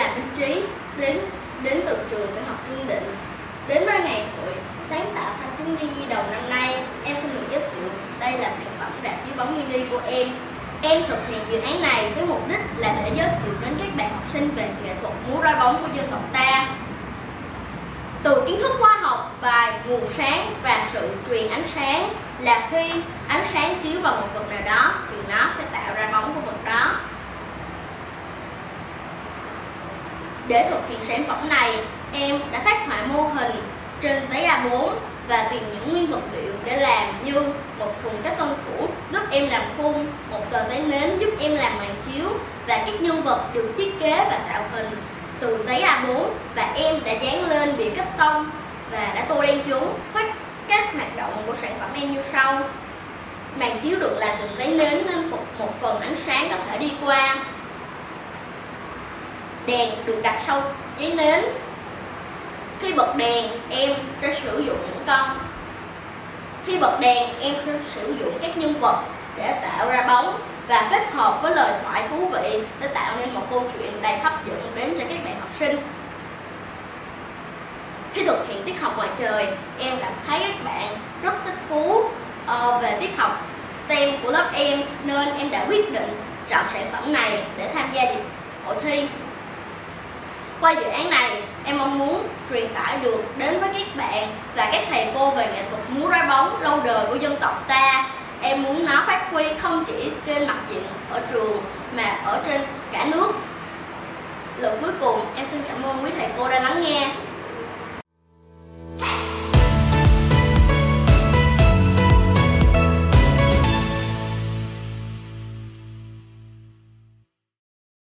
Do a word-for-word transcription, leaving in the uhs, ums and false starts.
là Minh Trí, đến đến từ trường Tiểu học Trương Định. Đến với ngày hội sáng tạo thanh thiếu nhi nhi đồng năm nay, em xin được giới thiệu đây là sản phẩm rạp chiếu bóng mini của em. Em thực hiện dự án này với mục đích là để giới thiệu đến các bạn học sinh về nghệ thuật múa roi bóng của dân tộc ta. Từ kiến thức khoa học, bài, nguồn sáng và sự truyền ánh sáng là khi ánh sáng chiếu vào một vật nào đó thì nó sẽ tạo ra bóng của vật đó. Để thực hiện sản phẩm này, em đã phát họa mô hình trên giấy A bốn và tìm những nguyên vật liệu để làm như một thùng cắt tông cũ giúp em làm khung, một tờ giấy nến giúp em làm màn chiếu và các nhân vật được thiết kế và tạo hình từ giấy A bốn, và em đã dán lên bìa cắt tông và đã tô đen chúng. Các hoạt động của sản phẩm em như sau. Màn chiếu được làm từ giấy nến nên một phần ánh sáng có thể đi qua. Đèn được đặt sau giấy nến. Khi bật đèn, em sẽ sử dụng những con. Khi bật đèn, em sẽ sử dụng các nhân vật để tạo ra bóng và kết hợp với lời thoại thú vị để tạo nên một câu chuyện đầy hấp dẫn đến cho các bạn học sinh. Khi thực hiện tiết học ngoài trời, em cảm thấy các bạn rất thích thú uh, về tiết học STEM của lớp em, nên em đã quyết định chọn sản phẩm này để tham gia hội thi. Qua dự án này, em mong muốn truyền tải được đến với các bạn và các thầy cô về nghệ thuật múa roi bóng lâu đời của dân tộc ta. Em muốn nó phát huy không chỉ trên mặt diện ở trường mà ở trên cả nước. Lần cuối cùng, em xin cảm ơn quý thầy cô đã lắng nghe.